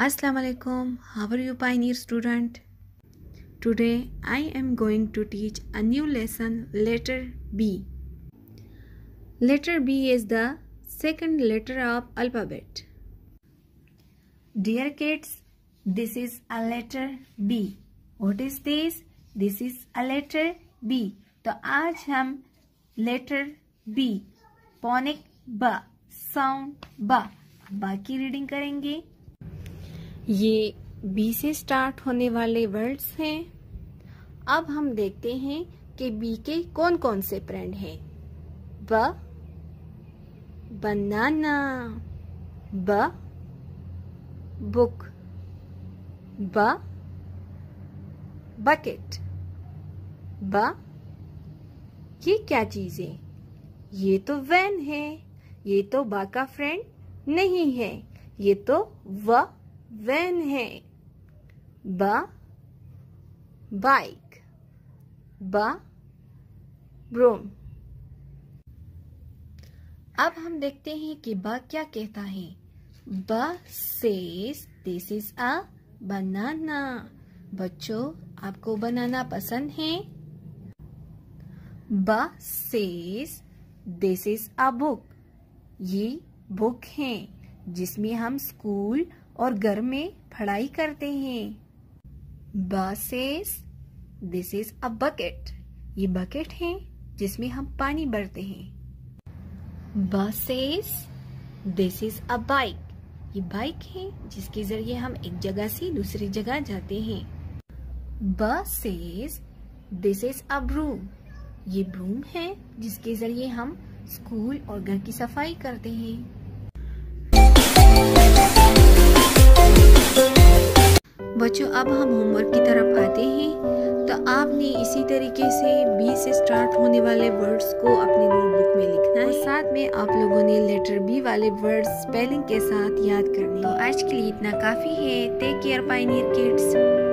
Assalamu alaikum. How are you, Pioneer student? Today I am going to teach a new lesson, letter B. Letter B is the second letter of alphabet. Dear kids, this is a letter B. What is this? This is a letter B. तो आज हम letter B, phonic B, sound B की reading करेंगे। ये B से start होने वाले words हैं। अब हम देखते हैं कि बी के कौन कौन से फ्रेंड हैं। ब, बनाना, ब, बुक, ब, बकेट, ब, ये क्या चीज है? ये तो वैन है। ये तो बा का फ्रेंड नहीं है, ये तो वैन है। ब, बाइक, ब, ब्रूम। अब हम देखते हैं कि ब क्या कहता है। B says this is a banana. बच्चों, आपको बनाना पसंद है? B says this is a book. ये बुक है जिसमें हम स्कूल और घर में पढ़ाई करते हैं। B says this is a bucket. ये बकेट है जिसमें हम पानी भरते हैं। B says this is a bike. ये बाइक है जिसके जरिए हम एक जगह से दूसरी जगह जाते हैं। B says this is a broom. ये ब्रूम है जिसके जरिए हम स्कूल और घर की सफाई करते हैं। बच्चों, अब हम होमवर्क की तरफ आते हैं। तो आपने इसी तरीके से बी से स्टार्ट होने वाले वर्ड्स को अपनी नोटबुक में लिखना है। साथ में आप लोगों ने लेटर बी वाले वर्ड्स स्पेलिंग के साथ याद करने हैं। तो आज के लिए इतना काफी है। Take care pioneer kids.